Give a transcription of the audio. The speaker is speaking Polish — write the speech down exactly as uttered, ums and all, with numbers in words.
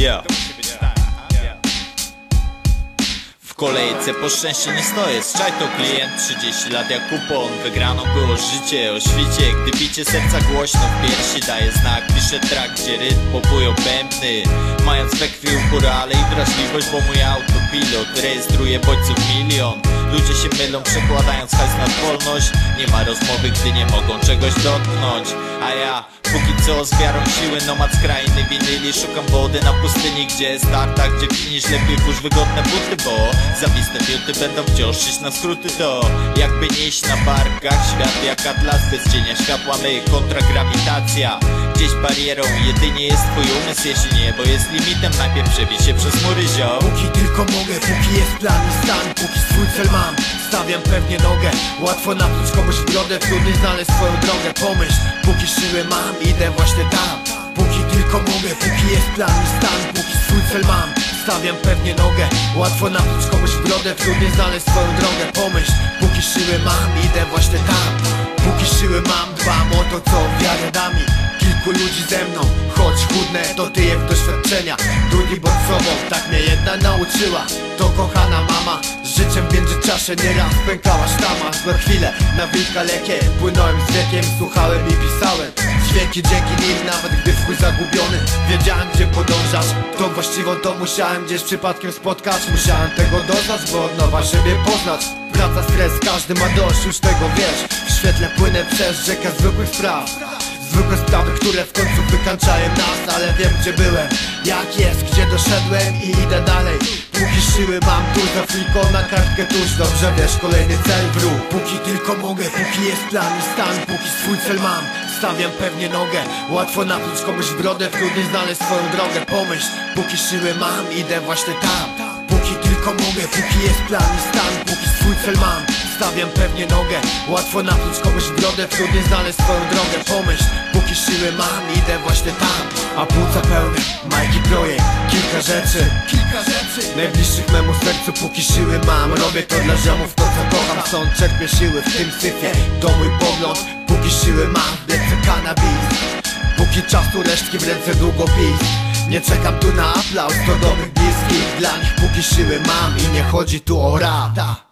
Yeah. W kolejce po szczęście nie stoję, zczaj to klient, trzydzieści lat jak kupon. Wygraną było życie o świcie, gdy bicie serca głośno w piersi daje znak. Piszę track, gdzie rytm popują bębny, mając we krwi upór, ale i wrażliwość, bo mój autopilot rejestruje bodźców milion. Ludzie się mylą, przekładając hajs na wolność. Nie ma rozmowy, gdy nie mogą czegoś dotknąć. A ja, póki co z wiarą siły, nomad z krainy winyli. Szukam wody na pustyni, gdzie jest tarta, gdzie finisz lepiej kurz wygodne buty, bo zawiste fiuty będą wciąż iść na skróty. To jakby nieść na barkach świat jak atlas, bez cienia światła my, kontragrawitacja. Gdzieś barierą jedynie jest twój umysł, jeśli niebo jest limitem, najpierw przebij się przez mury, ziom. Póki tylko mogę, póki jest plan i stan, póki swój cel mam, stawiam pewnie nogę. Łatwo napluć komuś w brodę, trudny znaleźć swoją drogę. Pomyśl, póki siły mam, idę właśnie tam. Póki tylko mogę, póki jest plan i stan, póki swój cel mam, stawiam pewnie nogę. Łatwo napluć komuś w brodę, trudny znaleźć swoją drogę. Pomyśl, póki siły mam, idę właśnie tam. Póki siły mam, dbam o to, co wiarę da mi. Kilku ludzi ze mną, choć chudne, to tyje w doświadczenia. Drugi bądź sobą, tak mnie jedna nauczyła. To kochana mama, z życiem w międzyczasie nieraz pękała sztama. Złe chwile, na wilka lekie, płynąłem z wiekiem, słuchałem i pisałem. Dźwięki dzięki nim, nawet gdy w chuj zagubiony, wiedziałem gdzie podążasz. To właściwą to musiałem gdzieś przypadkiem spotkać. Musiałem tego doznać, bo od nowa siebie poznać. Praca, stres, każdy ma dość, już tego wiesz. W świetle płynę przez rzekę zwykłych spraw. Zwykłe sprawy, które w końcu wykańczają nas. Ale wiem gdzie byłem, jak jest, gdzie doszedłem i idę dalej. Póki siły mam, tu za fliko na kartkę tuż. Dobrze wiesz, kolejny cel w ruch. Póki tylko mogę, póki jest plan i stan, póki swój cel mam, stawiam pewnie nogę. Łatwo napluć komuś w brodę, trudniej znaleźć swoją drogę. Pomyśl, póki siły mam, idę właśnie tam. Póki tylko mogę, póki jest plan i stan, póki swój cel mam, stawiam pewnie nogę. Łatwo napluć komuś w brodę, trudniej znaleźć swoją drogę. Pomyśl, póki siły mam, idę właśnie tam. A płuca pełne, Majki projekt, kilka rzeczy, kilka rzeczy najbliższych memu sercu, póki siły mam. Robię to dla ziomów, to co kocham, stąd czerpię siły w tym syfie. To mój pogląd, póki siły mam, lecę cannabis. Póki czasu resztki w ręce długopis. Nie czekam tu na aplauz, to do mych bliskich. Dla nich póki siły mam i nie chodzi tu o rap.